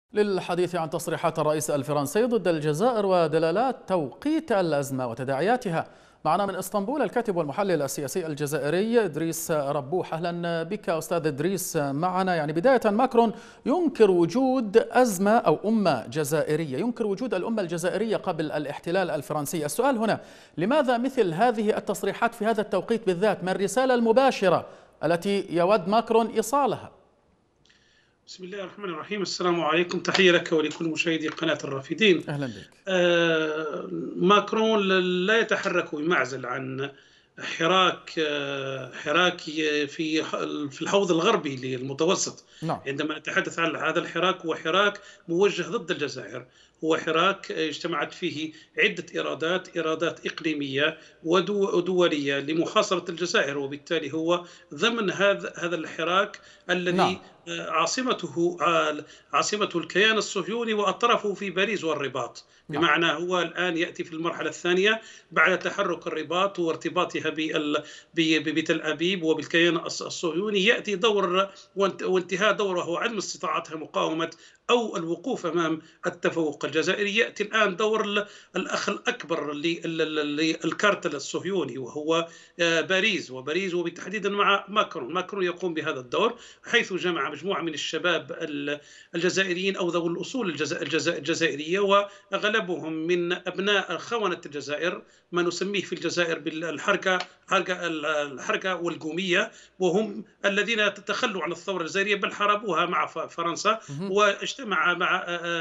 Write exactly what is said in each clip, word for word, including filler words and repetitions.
للحديث عن تصريحات الرئيس الفرنسي ضد الجزائر ودلالات توقيت الأزمة وتداعياتها، معنا من اسطنبول الكاتب والمحلل السياسي الجزائري إدريس ربوح. أهلا بك أستاذ إدريس معنا. يعني بداية، ماكرون ينكر وجود أزمة أو أمة جزائرية، ينكر وجود الأمة الجزائرية قبل الاحتلال الفرنسي. السؤال هنا، لماذا مثل هذه التصريحات في هذا التوقيت بالذات؟ ما الرسالة المباشرة التي يود ماكرون إيصالها؟ بسم الله الرحمن الرحيم. السلام عليكم، تحية لك ولكل مشاهدي قناة الرافدين. أهلا بك. آه ماكرون لا يتحرك بمعزل عن حراك آه حراك في في الحوض الغربي للمتوسط. نعم. عندما نتحدث عن هذا الحراك، هو حراك موجه ضد الجزائر، هو حراك اجتمعت فيه عدة إرادات إرادات إقليمية ودولية لمحاصرة الجزائر، وبالتالي هو ضمن هذا هذا الحراك الذي نعم. عاصمته عاصمته الكيان الصهيوني وأطرافه في باريس والرباط. نعم. بمعنى هو الآن يأتي في المرحلة الثانية بعد تحرك الرباط وارتباطها بتل أبيب وبالكيان الصهيوني، يأتي دور وانتهاء دوره هو عدم استطاعتها مقاومة أو الوقوف أمام التفوق الجزائري. يأتي الآن دور الأخ الأكبر للكارتل الصهيوني وهو باريس وباريس وبالتحديد مع ماكرون. ماكرون يقوم بهذا الدور حيث جمع مجموعة من الشباب الجزائريين أو ذوي الأصول الجزائرية، وأغلبهم من أبناء خونة الجزائر، ما نسميه في الجزائر بالحركة الحركة والقومية، وهم الذين تخلوا عن الثورة الجزائرية بل حاربوها مع فرنسا، واجتمع مع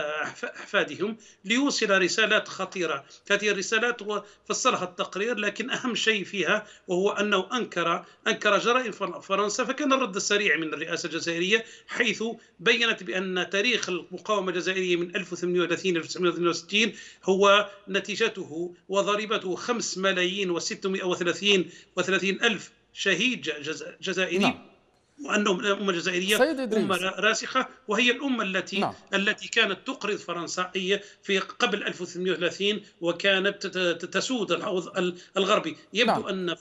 أحفادهم ليوصل رسالات خطيرة. هذه الرسالات فصلها التقرير، لكن أهم شيء فيها وهو أنه أنكر أنكر جرائم فرنسا. فكان الرد السريع من الرئاسة الجزائرية، حيث بيّنت بأن تاريخ المقاومة الجزائرية من ألف وثمانمئة وثلاثين إلى ألف وتسعمئة واثنين وستين هو نتيجته وضريبته خمسة ملايين وستمئة وثلاثين ألف شهيد جزائري. نعم. وأنهم الأمة الجزائرية أمة راسخة، وهي الأمة التي نعم. التي كانت تقرض فرنسا في قبل ألف وثمانمئة وثلاثين وكانت تسود الحوض الغربي. يبدو نعم. أن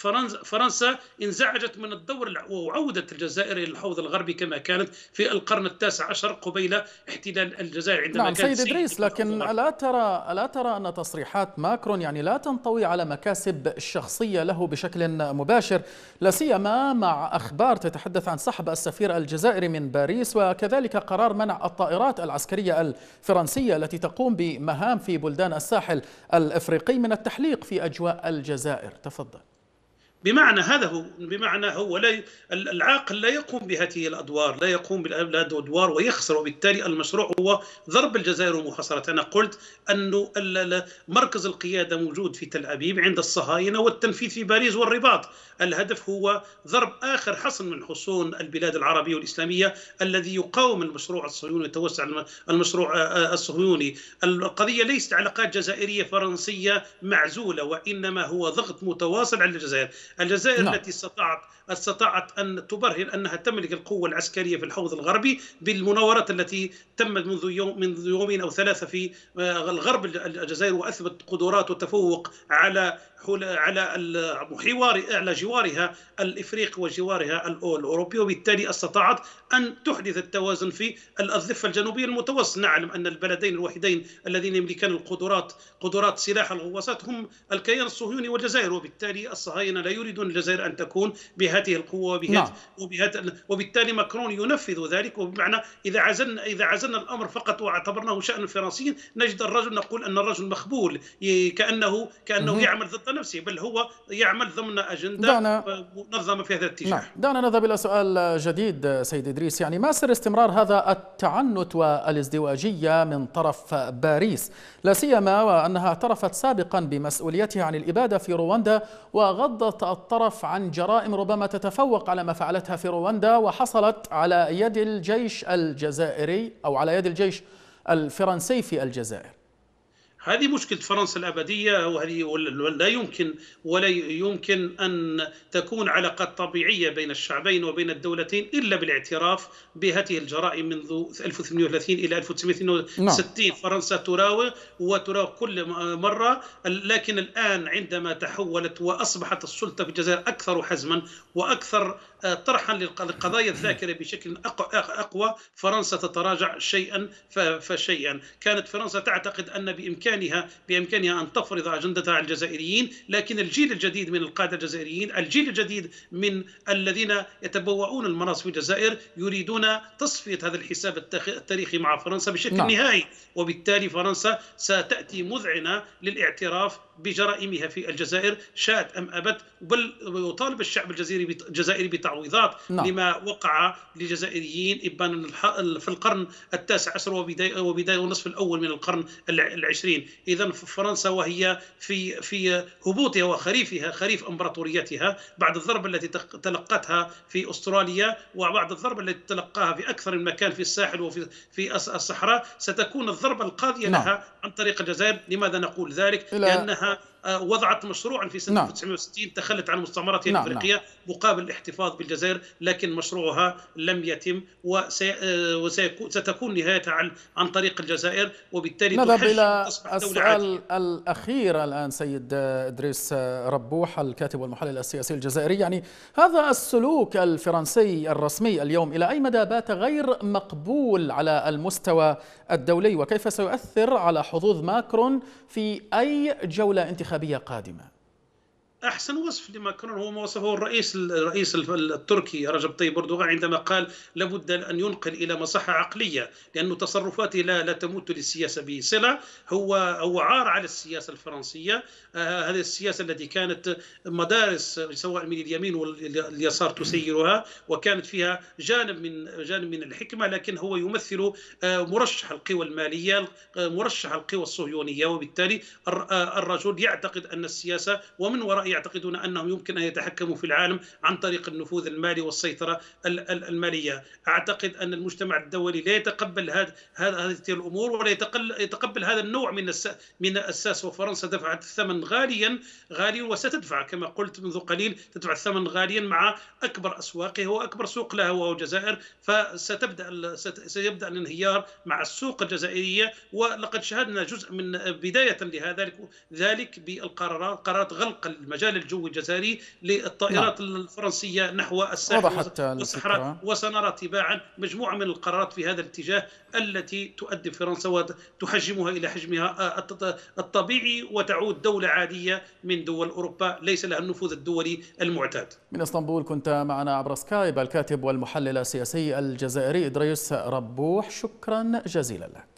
فرنسا انزعجت من الدور وعودت الجزائر إلى الحوض الغربي كما كانت في القرن التاسع عشر قبيل احتلال الجزائر عندما نعم. كانت سيد إدريس، لكن ألا ترى ألا ترى أن تصريحات ماكرون يعني لا تنطوي على مكاسب شخصية له بشكل مباشر، لا سيما مع أخبار تتحدث عن سحب السفير الجزائري من باريس، وكذلك قرار منع الطائرات العسكرية الفرنسية التي تقوم بمهام في بلدان الساحل الإفريقي من التحليق في أجواء الجزائر؟ تفضل. بمعنى هذا هو بمعنى هو لا العاقل لا يقوم بهذه الادوار، لا يقوم بهذه الادوار ويخسر، وبالتالي المشروع هو ضرب الجزائر ومحاصرتها. انا قلت انه مركز القياده موجود في تل ابيب عند الصهاينه، والتنفيذ في باريس والرباط. الهدف هو ضرب اخر حصن من حصون البلاد العربيه والاسلاميه الذي يقاوم المشروع الصهيوني ويتوسع المشروع الصهيوني. القضيه ليست علاقات جزائريه فرنسيه معزوله، وانما هو ضغط متواصل على الجزائر. الجزائر نعم. التي استطاعت استطاعت أن تبرهن أنها تملك القوة العسكرية في الحوض الغربي بالمناورات التي تمت منذ يوم منذ يومين أو ثلاثة في الغرب الجزائر، وأثبت قدرات وتفوق على على محور على جوارها الإفريقي وجوارها الأوروبي، وبالتالي استطاعت أن تحدث التوازن في الضفة الجنوبية المتوسط. نعلم أن البلدين الوحيدين الذين يملكان القدرات قدرات سلاح الغواصات هم الكيان الصهيوني والجزائر، وبالتالي الصهاينة لا يريدون الجزائر أن تكون بهذه القوة وبهذه نعم. وبهذه وبالتالي ماكرون ينفذ ذلك. وبمعنى إذا عزلنا إذا عزلنا الأمر فقط واعتبرناه شأن الفرنسيين، نجد الرجل نقول أن الرجل مخبول، كأنه كأنه يعمل ضد نفسه، بل هو يعمل ضمن أجندة منظمة في هذا الاتجاه. نعم. دعنا نذهب إلى سؤال جديد سيد إدريس. يعني ما سر استمرار هذا التعنت والازدواجية من طرف باريس، لا سيما وأنها اعترفت سابقا بمسؤوليتها عن الإبادة في رواندا، وغضت الطرف عن جرائم ربما تتفوق على ما فعلتها في رواندا وحصلت على يد الجيش الجزائري أو على يد الجيش الفرنسي في الجزائر؟ هذه مشكلة فرنسا الأبدية، وهذه لا يمكن ولا يمكن أن تكون علاقات طبيعية بين الشعبين وبين الدولتين إلا بالاعتراف بهذه الجرائم منذ ألف وثمانمئة وثلاثين إلى ألف وتسعمئة واثنين وستين. نعم. فرنسا تراوغ وتراوغ كل مرة، لكن الآن عندما تحولت وأصبحت السلطة في الجزائر أكثر حزما وأكثر طرحا للقضايا الذاكرة بشكل أقوى، فرنسا تتراجع شيئا فشيئا. كانت فرنسا تعتقد أن بإمكانها بإمكانها أن تفرض أجندتها على الجزائريين، لكن الجيل الجديد من القادة الجزائريين، الجيل الجديد من الذين يتبوؤون المناصب في الجزائر، يريدون تصفية هذا الحساب التاريخي مع فرنسا بشكل نعم. نهائي، وبالتالي فرنسا ستأتي مذعنة للاعتراف بجرائمها في الجزائر شاءت أم أبت، بل يطالب الشعب الجزائري الجزائري بتعويضات نعم. لما وقع لجزائريين إبان في القرن التاسع عشر وبداية وبداية النصف الأول من القرن العشرين. إذن فرنسا وهي في في هبوطها وخريفها، خريف إمبراطوريتها، بعد الضربة التي تلقتها في أستراليا وبعد الضربة التي تلقاها في أكثر من مكان في الساحل وفي في الصحراء، ستكون الضربة القاضية نعم. لها عن طريق الجزائر. لماذا نقول ذلك؟ لأنها وضعت مشروعا في سنة نعم. ألف وتسعمئة وستين تخلت عن مستعمراتها نعم. الأفريقية نعم. مقابل الاحتفاظ بالجزائر، لكن مشروعها لم يتم، وستكون نهايتها عن طريق الجزائر، وبالتالي نذهب إلى السؤال الأخير الآن سيد إدريس ربوح، الكاتب والمحلل السياسي الجزائري. يعني هذا السلوك الفرنسي الرسمي اليوم إلى أي مدى بات غير مقبول على المستوى الدولي، وكيف سيؤثر على حظوظ ماكرون في أي جولة انتخابية قادمة؟ أحسن وصف لماكرون هو ما وصفه الرئيس الرئيس التركي رجب طيب أردوغان عندما قال لابد أن ينقل إلى مصحة عقلية، لأن تصرفاته لا, لا تمت للسياسة بصلة. هو هو عار على السياسة الفرنسية، آه هذه السياسة التي كانت مدارس سواء من اليمين واليسار تسيرها، وكانت فيها جانب من جانب من الحكمة، لكن هو يمثل آه مرشح القوى المالية، آه مرشح القوى الصهيونية، وبالتالي آه الرجل يعتقد أن السياسة ومن وراء يعتقدون أنهم يمكن أن يتحكموا في العالم عن طريق النفوذ المالي والسيطرة المالية. أعتقد أن المجتمع الدولي لا يتقبل هذه هذه الأمور، ولا يتقبل هذا النوع من من الساس، وفرنسا دفعت الثمن غاليا غاليا وستدفع كما قلت منذ قليل، تدفع الثمن غاليا مع أكبر أسواقها وأكبر سوق لها وهو الجزائر. فستبدأ سيبدأ الانهيار مع السوق الجزائرية، ولقد شاهدنا جزء من بداية لهذا ذلك بالقرارات قرارات غلق المجال الجوي الجزائري للطائرات نعم. الفرنسية نحو الساحل والصحراء، وسنرى تباعا مجموعة من القرارات في هذا الاتجاه التي تؤدي فرنسا وتحجمها إلى حجمها الطبيعي، وتعود دولة عادية من دول أوروبا ليس لها النفوذ الدولي المعتاد. من اسطنبول كنت معنا عبر سكايب الكاتب والمحلل السياسي الجزائري إدريس ربوح، شكرا جزيلا لك.